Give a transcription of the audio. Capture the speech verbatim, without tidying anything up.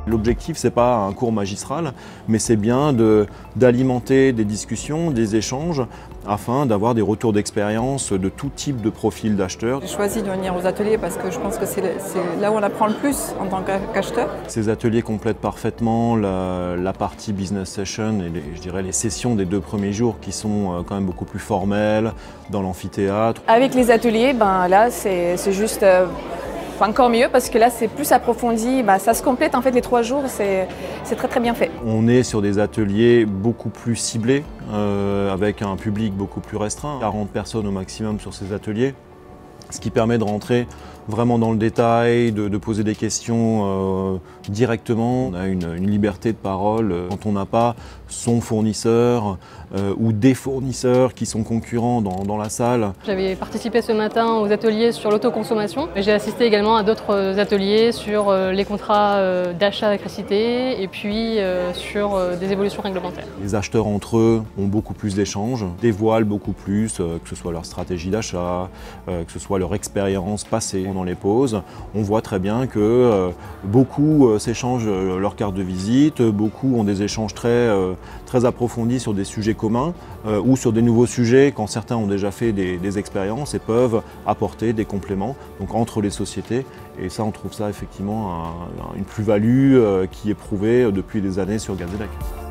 L'objectif, ce n'est pas un cours magistral, mais c'est bien d'alimenter des discussions, des échanges, afin d'avoir des retours d'expérience de tout type de profil d'acheteurs. J'ai choisi de venir aux ateliers parce que je pense que c'est là où on apprend le plus en tant qu'acheteur. Ces ateliers complètent parfaitement la, la partie business session et les, je dirais les sessions des deux premiers jours qui sont quand même beaucoup plus formelles, dans l'amphithéâtre. Avec les ateliers, ben là c'est juste euh, encore mieux parce que là c'est plus approfondi, ben, ça se complète en fait les trois jours, c'est très très bien fait. On est sur des ateliers beaucoup plus ciblés, euh, avec un public beaucoup plus restreint, quarante personnes au maximum sur ces ateliers, ce qui permet de rentrer vraiment dans le détail, de, de poser des questions euh, directement. On a une, une liberté de parole quand on n'a pas son fournisseur euh, ou des fournisseurs qui sont concurrents dans, dans la salle. J'avais participé ce matin aux ateliers sur l'autoconsommation. J'ai assisté également à d'autres ateliers sur les contrats d'achat d'électricité et puis sur des évolutions réglementaires. Les acheteurs entre eux ont beaucoup plus d'échanges, dévoilent beaucoup plus, euh, que ce soit leur stratégie d'achat, euh, que ce soit leur expérience passée. Dans les pauses, on voit très bien que euh, beaucoup euh, s'échangent euh, leur carte de visite, beaucoup ont des échanges très, euh, très approfondis sur des sujets communs euh, ou sur des nouveaux sujets quand certains ont déjà fait des, des expériences et peuvent apporter des compléments donc, entre les sociétés. Et ça, on trouve ça effectivement un, une plus-value euh, qui est prouvée depuis des années sur Gazélec.